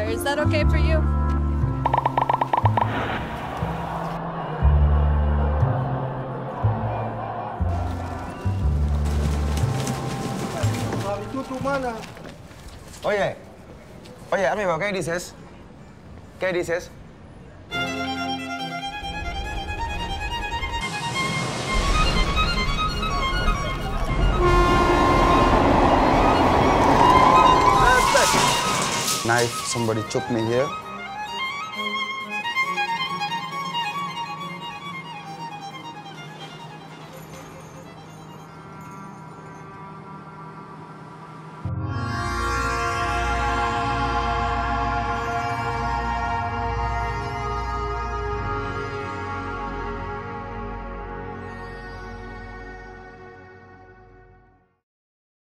there. Is that okay for you? Itu mana? Oye, amigo, ¿qué dices? ¿Qué dices? Knife, somebody choked me here.